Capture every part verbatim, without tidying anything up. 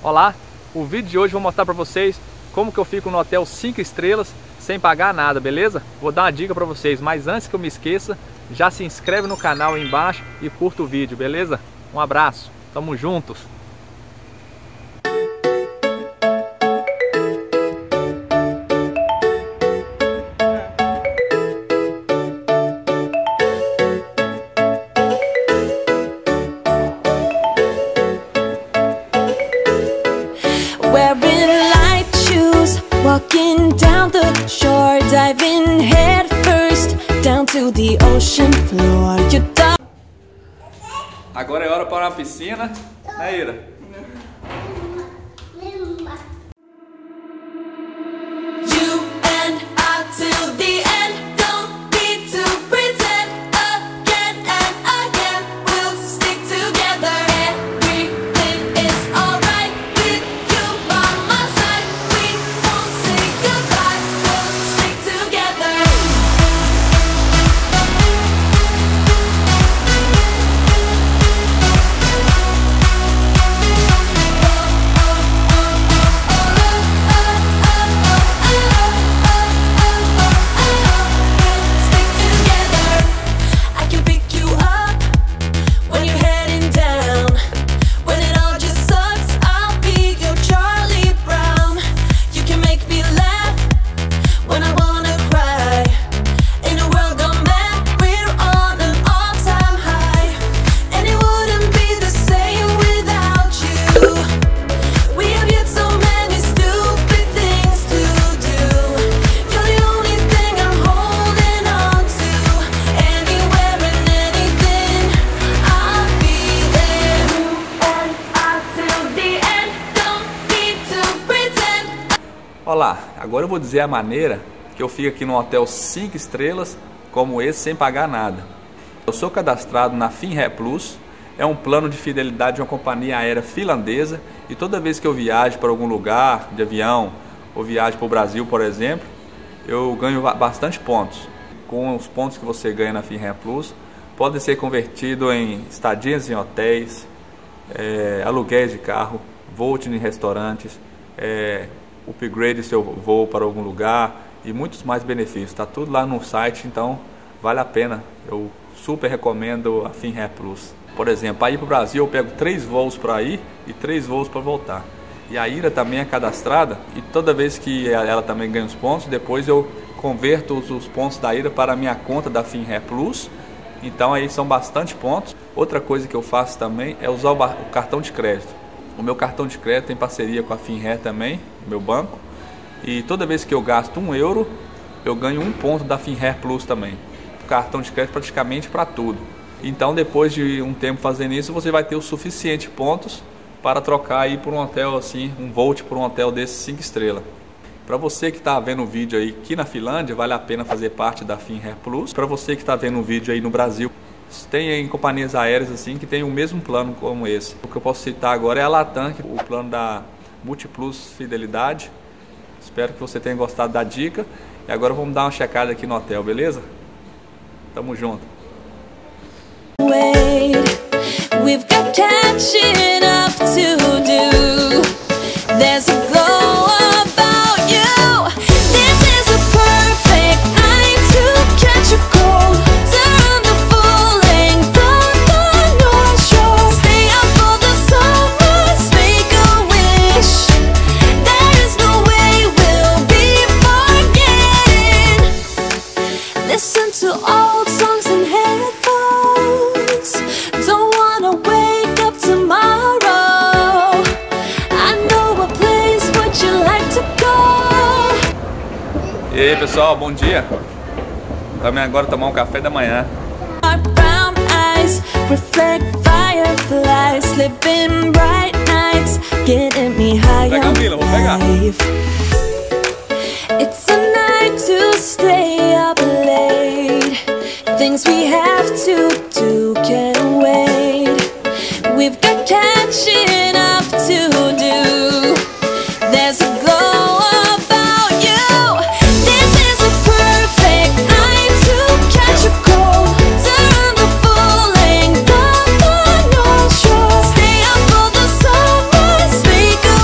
Olá, o vídeo de hoje eu vou mostrar para vocês como que eu fico no hotel cinco estrelas sem pagar nada, beleza? Vou dar uma dica para vocês, mas antes que eu me esqueça, já se inscreve no canal aí embaixo e curta o vídeo, beleza? Um abraço, tamo juntos! Walking down the shore, diving head first down to the ocean floor. You don't... Agora é hora para uma piscina, né, Ira? You and I till the end, don't need to pretend again and again. We'll stick together. Everything is alright with you by my side. We won't say goodbye. We'll stick together. Stick together. I can pick you up when you're heading down. When it all just sucks, I'll be your Charlie Brown. You can make me laugh when I wanna cry. In a world gone mad, we're on an all-time high. And it wouldn't be the same without you. We have yet so many stupid things to do. You're the only thing I'm holding on to. Anywhere and anything, I'll be there. And I till the end, don't need to pretend. Olá, agora eu vou dizer a maneira que eu fico aqui num hotel cinco estrelas como esse sem pagar nada. Eu sou cadastrado na Finnair Plus, é um plano de fidelidade de uma companhia aérea finlandesa e toda vez que eu viajo para algum lugar de avião ou viajo para o Brasil, por exemplo, eu ganho bastante pontos. Com os pontos que você ganha na Finnair Plus, podem ser convertidos em estadias em hotéis, é, aluguéis de carro, voos em restaurantes, é, upgrade seu voo para algum lugar e muitos mais benefícios. Está tudo lá no site, então vale a pena. Eu super recomendo a Finnair Plus. Por exemplo, para ir para o Brasil eu pego três voos para ir e três voos para voltar. E a Ira também é cadastrada e toda vez que ela também ganha os pontos, depois eu converto os pontos da Ira para a minha conta da Finnair Plus. Então aí são bastante pontos. Outra coisa que eu faço também é usar o cartão de crédito. O meu cartão de crédito tem parceria com a Finnair também, meu banco. E toda vez que eu gasto um euro, eu ganho um ponto da Finnair Plus também. O cartão de crédito praticamente para tudo. Então depois de um tempo fazendo isso, você vai ter o suficiente pontos para trocar aí por um hotel assim, um Volt por um hotel desse cinco estrelas. Para você que está vendo o vídeo aí aqui na Finlândia, vale a pena fazer parte da Finnair Plus. Para você que está vendo o vídeo aí no Brasil, tem em companhias aéreas assim que tem o mesmo plano como esse. O que eu posso citar agora é a Latam, o plano da Multiplus Fidelidade. Espero que você tenha gostado da dica. E agora vamos dar uma checada aqui no hotel, beleza? Tamo junto. Wait, we've got catching up to do. There's a glow about you. This is a perfect night to catch a cold. Turn the full length of the North Shore. Stay up for the summers, make a wish. There is no way we'll be forgetting. Listen to old songs and headphones. Don't wanna wake up tomorrow. I know a place, would you like to go? E aí pessoal, bom dia! Vamos agora tomar um café da manhã. Our brown eyes reflect fireflies, living bright nights, getting me high Pega a fila, vou pegar. on life. It's a night to stay up late. Things we have to do can't wait. We've got catching up to do. There's a glow about you. This is a perfect night to catch a cold. Turn the full length of the North Shore. Stay up for the summers, make a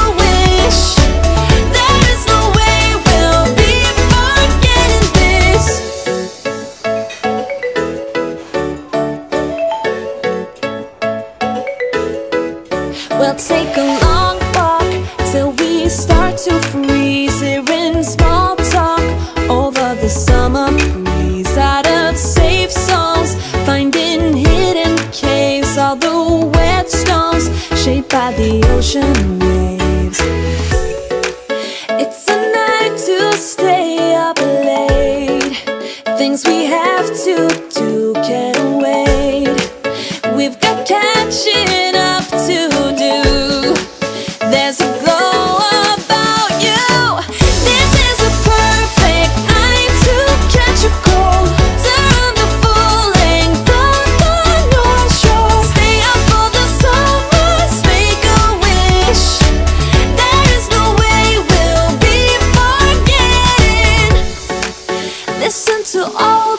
We'll take a long walk till we start to freeze. Hearing small talk over the summer breeze. Out of safe songs, finding hidden caves. All the wet stones shaped by the ocean waves. It's a night to stay up late. Things we have to do can't wait. We've got catching up to do. There's a glow about you. This is a perfect night to catch a cold. Turn the full length of the North Shore. Stay up for the sunrise, make a wish. There is no way we'll be forgetting. Listen to all